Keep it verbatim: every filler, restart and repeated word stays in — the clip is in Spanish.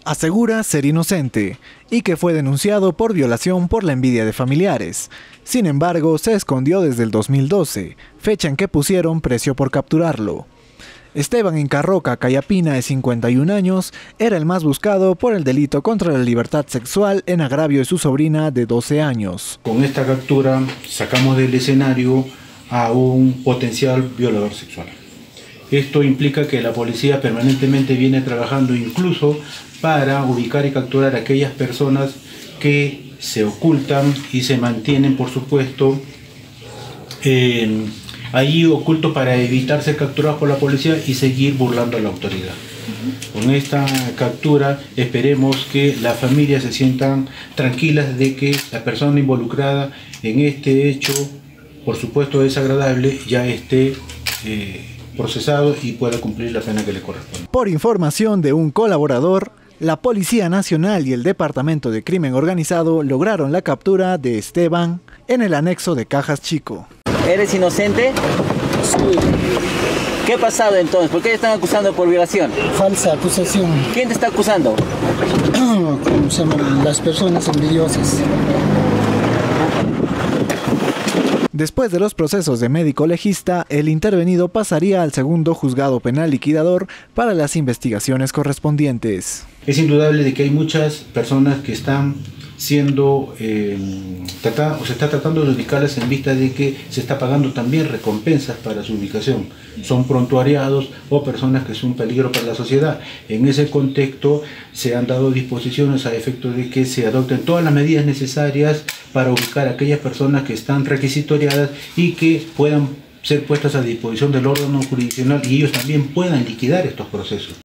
Asegura ser inocente y que fue denunciado por violación por la envidia de familiares. Sin embargo, se escondió desde el dos mil doce, fecha en que pusieron precio por capturarlo. Esteban Incarroca Cayapina, de cincuenta y un años, era el más buscado por el delito contra la libertad sexual en agravio de su sobrina de doce años. Con esta captura sacamos del escenario a un potencial violador sexual. Esto implica que la policía permanentemente viene trabajando incluso para ubicar y capturar a aquellas personas que se ocultan y se mantienen, por supuesto, eh, allí ocultos para evitar ser capturados por la policía y seguir burlando a la autoridad. Uh-huh. Con esta captura esperemos que las familias se sientan tranquilas de que la persona involucrada en este hecho, por supuesto desagradable, ya esté eh, procesado y pueda cumplir la pena que le corresponde. Por información de un colaborador, la Policía Nacional y el Departamento de Crimen Organizado lograron la captura de Esteban en el anexo de Cajas Chico. ¿Eres inocente? Sí. ¿Qué ha pasado entonces? ¿Por qué te están acusando por violación? Falsa acusación. ¿Quién te está acusando? ¿Cómo se llaman? Las personas envidiosas. Después de los procesos de médico legista, el intervenido pasaría al segundo juzgado penal liquidador para las investigaciones correspondientes. Es indudable de que hay muchas personas que están siendo eh, tratadas o se está tratando de ubicarlas en vista de que se está pagando también recompensas para su ubicación. Son prontuariados o personas que son un peligro para la sociedad. En ese contexto se han dado disposiciones a efecto de que se adopten todas las medidas necesarias para ubicar a aquellas personas que están requisitoriadas y que puedan ser puestas a disposición del órgano jurisdiccional y ellos también puedan liquidar estos procesos.